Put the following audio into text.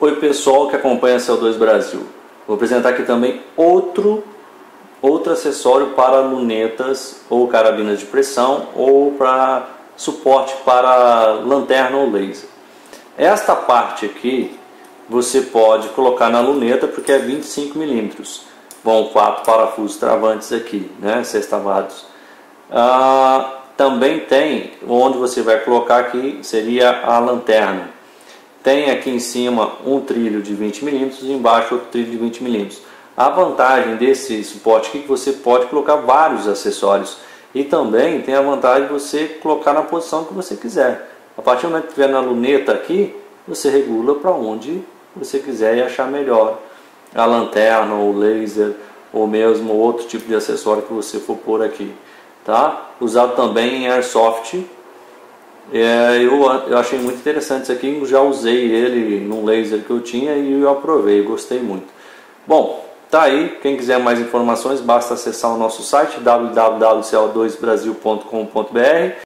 Oi pessoal que acompanha CO2 Brasil, vou apresentar aqui também outro acessório para lunetas ou carabinas de pressão ou para suporte para lanterna ou laser. Esta parte aqui você pode colocar na luneta porque é 25 mm, vão 4 parafusos travantes aqui, né, sextavados. Também tem onde você vai colocar aqui, seria a lanterna. Tem aqui em cima um trilho de 20 mm e embaixo outro trilho de 20 mm. A vantagem desse suporte aqui é que você pode colocar vários acessórios e também tem a vantagem de você colocar na posição que você quiser. A partir do momento que estiver na luneta aqui, você regula para onde você quiser e achar melhor. A lanterna, ou laser, ou mesmo outro tipo de acessório que você for pôr aqui. Tá? Usado também em airsoft. Eu achei muito interessante isso aqui, já usei ele num laser que eu tinha e eu aprovei, gostei muito. Bom, tá aí, quem quiser mais informações basta acessar o nosso site www.co2brasil.com.br.